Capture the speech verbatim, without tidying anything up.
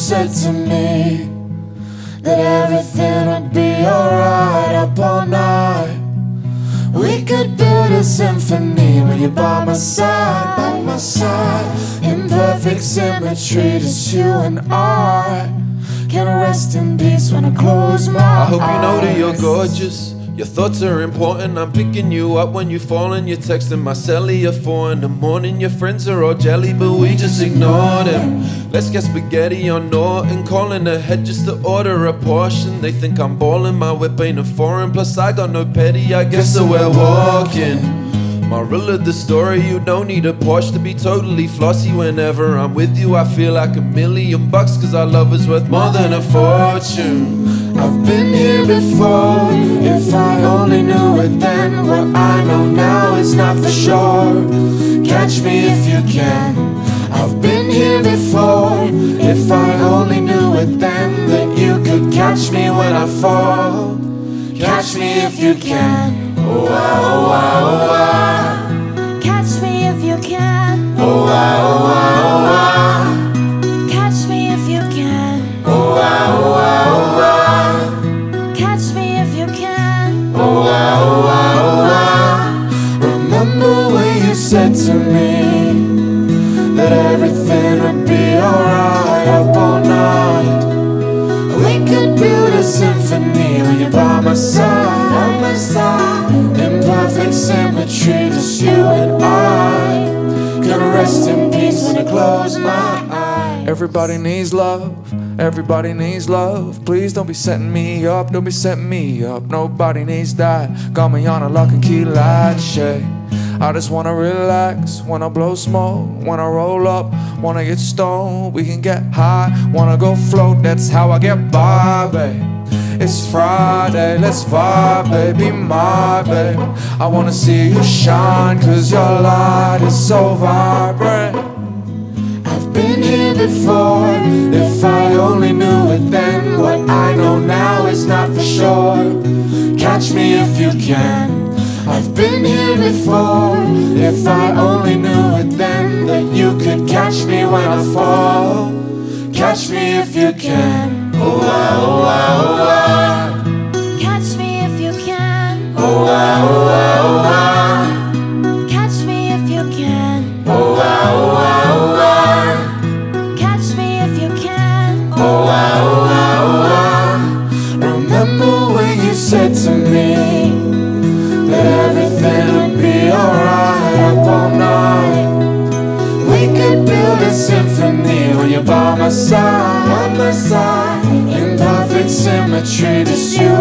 said to me that everything would be alright up all night. We could build a symphony when you're by my side, by my side. In perfect symmetry, just you and I can rest in peace when I close my eyes. I hope you know that you're gorgeous. Your thoughts are important. I'm picking you up when you falling. You're texting my celly at four in the morning. Your friends are all jelly, but we just ignore them. Let's get spaghetti on Norton. Calling ahead just to order a portion. They think I'm ballin', my whip ain't a foreign. Plus I got no petty, I guess so we're walking. Moral of the story, you don't need a Porsche to be totally flossy. Whenever I'm with you, I feel like a million bucks, cause our love is worth more than a fortune. I've been here before, if I only knew it then. What I know now is not for sure. Catch me if you can. I've been here before, if I only knew it then. That you could catch me when I fall. Catch me if you can. Oh, wow, oh, wow, oh, wow. Catch me if you can. Oh, wow, oh, wow, oh, wow. Catch me if you can. Oh, wow, oh, wow, oh, wow. Catch me if you can. Oh, wow, oh, wow, oh, wow. Remember when you said to me that everything would be alright up all night. We could build a symphony when you're by my side, by my side. In perfect symmetry, just you and I can rest in peace when I close my eyes. Everybody needs love, everybody needs love. Please don't be setting me up, don't be setting me up. Nobody needs that. Got me on a lock and key latch, yeah. I just wanna relax, wanna blow smoke, wanna roll up, wanna get stoned, we can get high, wanna go float, that's how I get by, babe. It's Friday, let's vibe, baby, my babe. I wanna see you shine, cause your light is so vibrant. I've been here before, if I only knew it then. What I know now is not for sure. Catch me if you can. I've been here before, if I only knew it then. That you could catch me when I fall. Catch me if you can. Oh, wow, oh, wow, oh, wow. Catch me if you can. Oh, wow, oh, wow, oh, wow. Catch me if you can. Oh, wow, oh, wow, oh, wow. Catch me if you can. Oh, wow, oh, wow, oh, wow. Remember when you said to me that everything would be alright up all night. We could build a symphony when you're by my side, by my side. In perfect symmetry, just you